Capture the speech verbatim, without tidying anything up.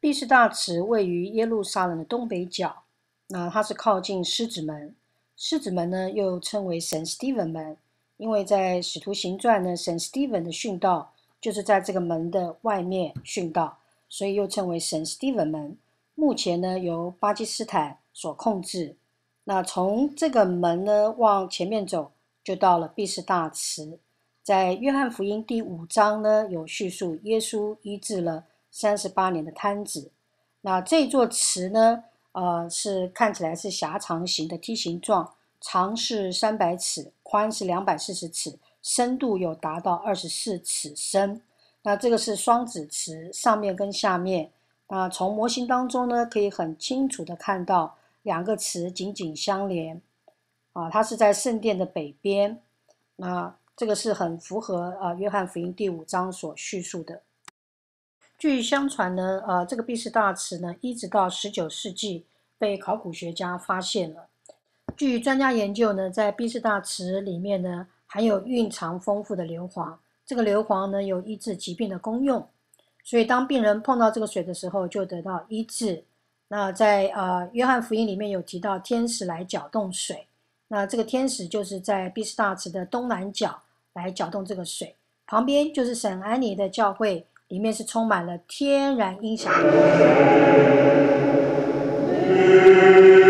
毕士大池位于耶路撒冷的东北角，那它是靠近狮子门。狮子门呢，又称为圣斯蒂文门，因为在使徒行传呢，圣斯蒂文的殉道就是在这个门的外面殉道，所以又称为圣斯蒂文门。目前呢，由巴基斯坦所控制。那从这个门呢往前面走，就到了毕士大池。在约翰福音第五章呢，有叙述耶稣医治了三十八年的瘫子。那这座池呢，呃，是看起来是狭长形的梯形状，长是三百尺，宽是两百四十尺，深度有达到二十四尺深。那这个是双子池，上面跟下面。那从模型当中呢，可以很清楚的看到两个池紧紧相连。啊，它是在圣殿的北边。那这个是很符合呃约翰福音第五章所叙述的。据相传呢，呃，这个毕士大池呢，一直到十九世纪被考古学家发现了。据专家研究呢，在毕士大池里面呢，含有蕴藏丰富的硫磺。这个硫磺呢，有医治疾病的功用，所以当病人碰到这个水的时候，就得到医治。那在呃约翰福音里面有提到天使来搅动水，那这个天使就是在毕士大池的东南角来搅动这个水，旁边就是圣安妮的教会。里面是充满了天然音响的。